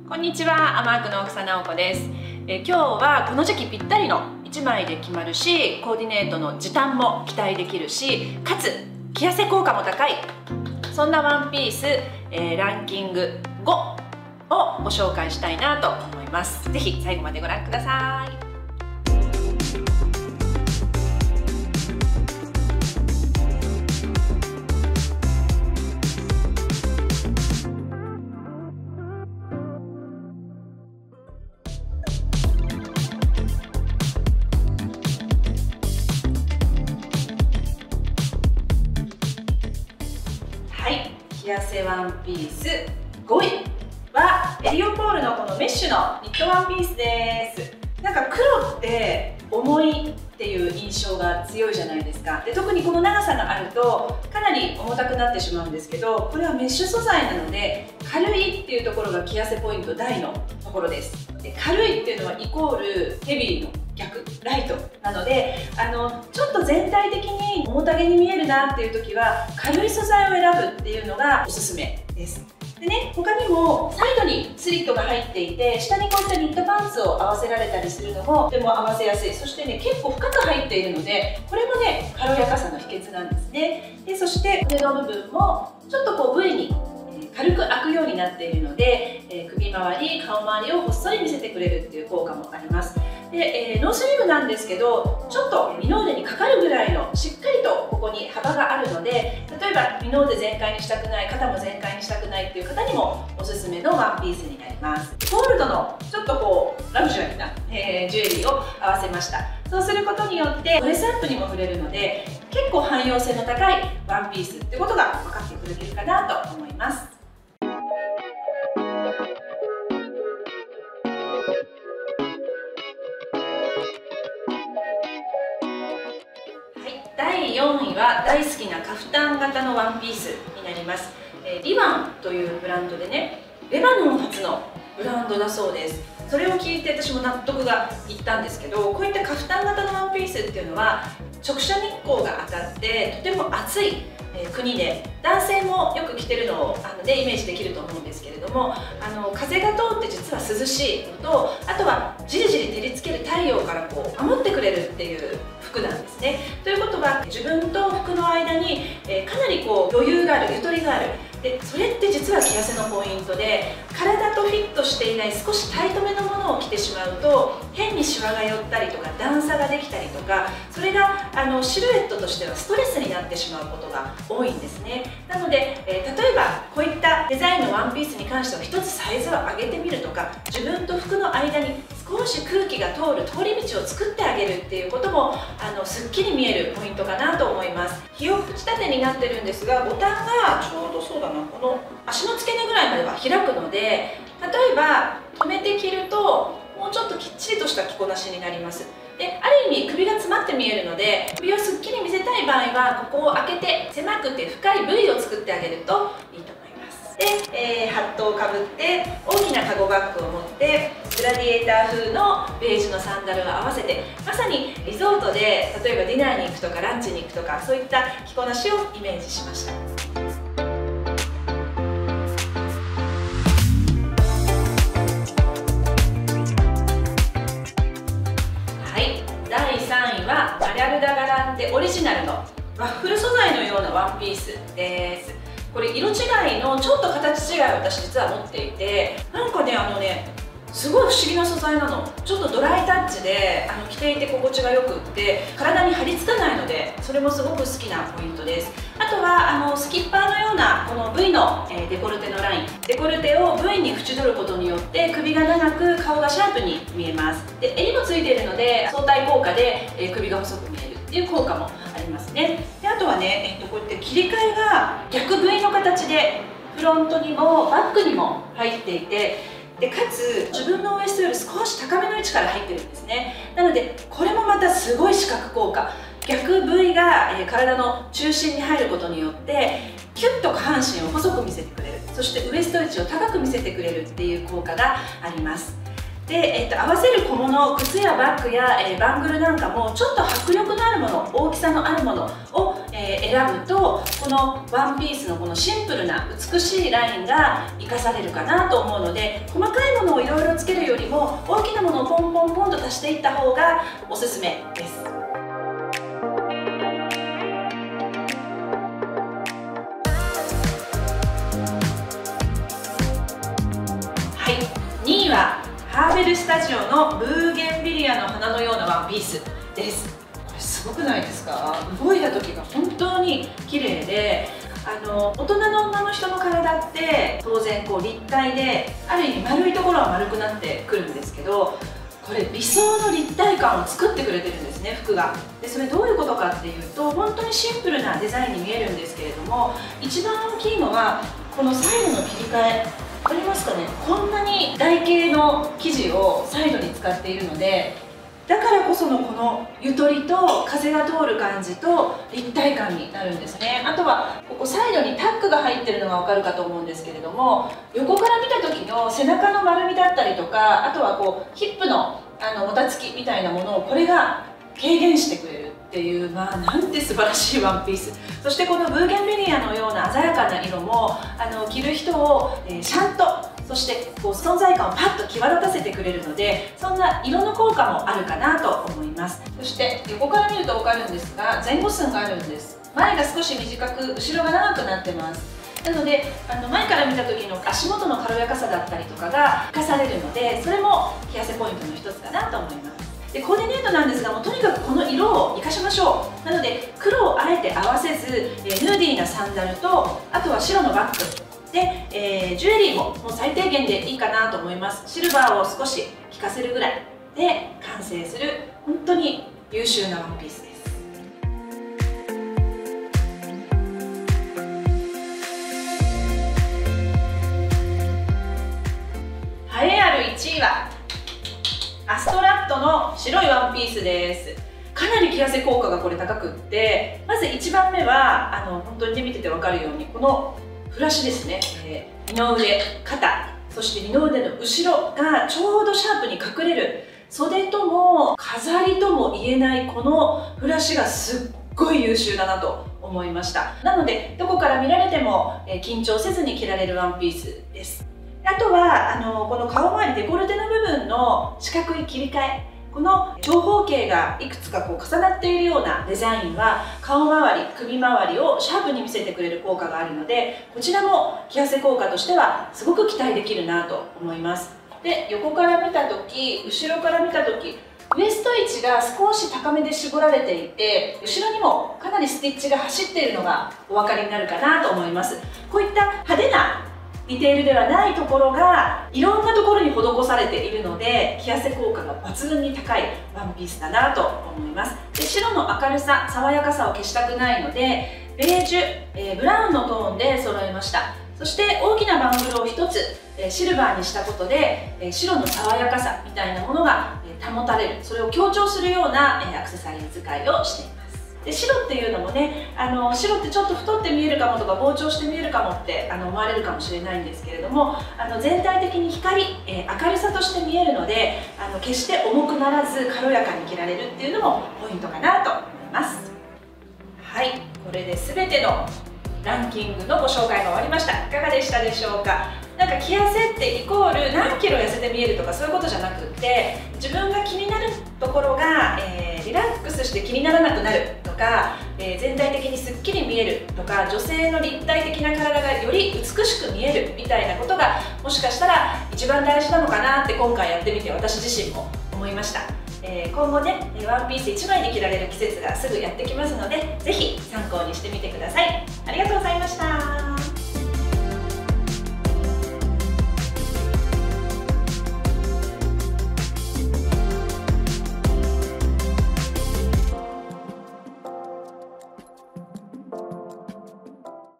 こんにちは、アマークの奥佐直子です。今日はこの時期ぴったりの1枚で決まるし、コーディネートの時短も期待できるし、かつ着痩せ効果も高い、そんなワンピース、ランキング5をご紹介したいなと思います。ぜひ最後までご覧ください。着痩せワンピース5位はエリオポールのこのメッシュのニットワンピースです。なんか黒って重いっていう印象が強いじゃないですか。で、特にこの長さがあるとかなり重たくなってしまうんですけど、これはメッシュ素材なので軽いっていうところが着痩せポイント大のところです。で、軽いっていうのはイコールヘビーの逆、ライトなので、ちょっと全体的に重たげに見えるなっていう時は軽い素材を選ぶっていうのがおすすめです。でね、他にもサイドにスリットが入っていて、下にこういったニットパンツを合わせられたりするのもとても合わせやすい。そしてね、結構深く入っているので、これもね、軽やかさの秘訣なんですね。で、そして腕の部分もちょっとこう V に軽く開くようになっているので、首周り、顔周りをほっそり見せてくれるっていう効果もあります。で、ノースリーブなんですけど、ちょっと二の腕にかかるぐらいのしっかりとここに幅があるので、例えば二の腕全開にしたくない、肩も全開にしたくないっていう方にもおすすめのワンピースになります。ゴールドのちょっとこうラグジュアリーな、ジュエリーを合わせました。そうすることによってドレスアップにも触れるので、結構汎用性の高いワンピースってことが分かってくれてるかなと思います。第4位は大好きなカフタン型のワンピースになります。リバンというブランドでね、レバノン発のブランドだそうです。それを聞いて私も納得がいったんですけど、こういったカフタン型のワンピースっていうのは直射日光が当たってとても暑い国で、男性もよく着てるのをイメージできると思うんですけれども、風が通って実は涼しいのと、あとはじりじり照りつける太陽からこう守ってくれるっていう服なんですね。ということは自分と服の間にかなりこう余裕がある、ゆとりがある。で、それって実は着痩せのポイントで、体とフィットしていない少しタイトめのものを着てしまうと変にシワが寄ったりとか段差ができたりとか、それがシルエットとしてはストレスになってしまうことが多いんですね。なので、例えばこういったデザインのワンピースに関しては一つサイズを上げてみるとか、自分と服の間に少し空気が通る通り道を作ってあげるっていうこともすっきり見えるポイントかなと思います。ひよ口立てになってるんですが、ボタンがちょうどそうだな、この足の付け根ぐらいまでは開くので、例えば止めて着るともうちょっときっちりとした着こなしになります。で、ある意味首が詰まって見えるので、首をすっきり見せたい場合はここを開けて狭くて深い V を作ってあげるといいと思います。で、ハットをかぶって大きなカゴバッグを持ってグラディエーター風のベージュのサンダルを合わせて、まさにリゾートで例えばディナーに行くとかランチに行くとか、そういった着こなしをイメージしました。第3位はマリャルダ・ガランテオリジナルのワッフル素材のようなワンピースです。これ色違いのちょっと形違いを私実は持っていて、なんかね、すごい不思議な素材なの。ちょっとドライタッチで着ていて心地がよくって、体に張り付かないので、それもすごく好きなポイントです。あとはスキッパーのようなこの V のデコルテのライン、デコルテを V に縁取ることによって首が長く顔がシャープに見えます。で、襟もついているので相対効果で首が細く見えるっていう効果もありますね。で、あとはね、こうやって切り替えが逆 V の形でフロントにもバックにも入っていて、でかつ自分のウエストより少し高めの位置から入ってるんですね。なのでこれもまたすごい視覚効果、逆 V が体の中心に入ることによってキュッと下半身を細く見せてくれる、そしてウエスト位置を高く見せてくれるっていう効果があります。で、合わせる小物、靴やバッグやバングルなんかもちょっと迫力のあるもの、大きさのあるものを選ぶとこのワンピースのこのシンプルな美しいラインが生かされるかなと思うので、細かいものをいろいろつけるよりも大きなものをポンポンポンと足していった方がおすすめです。はい、2位はハーベルスタジオのブーゲンビリアの花のようなワンピースです。これすごくないですか？動いた時が本当に綺麗で、大人の女の人の体って当然こう立体である意味丸いところは丸くなってくるんですけど、これ理想の立体感を作ってくれてるんですね、服が。でそれどういうことかっていうと、本当にシンプルなデザインに見えるんですけれども、一番大きいのはこのサイドの切り替え。分かりますかね？こんなに台形の生地をサイドに使っているので、だからこそのこのゆとりと風が通る感じと立体感になるんですね。あとはここサイドにタックが入ってるのが分かるかと思うんですけれども、横から見た時の背中の丸みだったりとか、あとはこうヒップのもたつきみたいなものをこれが軽減してくれるっていう、なんて素晴らしいワンピース。そしてこのブーゲンビリアのような鮮やかな色も着る人をシャンと、そしてこう存在感をパッと際立たせてくれるので、そんな色の効果もあるかなと思います。そして横から見ると分かるんですが、前後寸があるんです。前が少し短く後ろが長くなってます。なので前から見た時の足元の軽やかさだったりとかが生かされるので、それも着痩せポイントの一つかなと思います。でコーディネートなんですが、もうとにかくこの色を生かしましょう。なので黒をあえて合わせず、ヌーディーなサンダルと、あとは白のバッグで、ジュエリーももう最低限でいいかなと思います。シルバーを少し効かせるぐらいで完成する本当に優秀なワンピースです。栄えある1位はアストラットの白いワンピースです。かなり着痩せ効果がこれ高くって、まず1番目は本当にね見てて分かるようにこのフラッシュですね、二の腕、肩、そして二の腕の後ろがちょうどシャープに隠れる、袖とも飾りとも言えないこのフラッシュがすっごい優秀だなと思いました。なのでどこから見られても緊張せずに着られるワンピースです。あとはこの顔周りデコルテの部分の四角い切り替え、この長方形がいくつかこう重なっているようなデザインは顔周り、首周りをシャープに見せてくれる効果があるので、こちらも着痩せ効果としてはすごく期待できるなと思います。で横から見た時、後ろから見た時、ウエスト位置が少し高めで絞られていて、後ろにもかなりスティッチが走っているのがお分かりになるかなと思います。こういった派手なディテールではないところがいろんなところに施されているので、着痩せ効果が抜群に高いワンピースだなと思います。で白の明るさ、爽やかさを消したくないのでベージュ、ブラウンのトーンで揃えました。そして大きなバングルを1つシルバーにしたことで白の爽やかさみたいなものが保たれる、それを強調するようなアクセサリー使いをしています。で白っていうのもね、白ってちょっと太って見えるかもとか膨張して見えるかもって思われるかもしれないんですけれども、全体的に光、明るさとして見えるので決して重くならず軽やかに着られるっていうのもポイントかなと思います。はい、これで全てのランキングのご紹介が終わりました。いかがでしたでしょうか？なんか着痩せってイコール何キロ痩せて見えるとかそういうことじゃなくって自分が気になるところが、リラックスして気にならなくなるとか、全体的にすっきり見えるとか、女性の立体的な体がより美しく見えるみたいなことがもしかしたら一番大事なのかなって今回やってみて私自身も思いました。今後ねワンピース1枚で着られる季節がすぐやってきますので、ぜひ参考にしてみてください。ありがとうございました。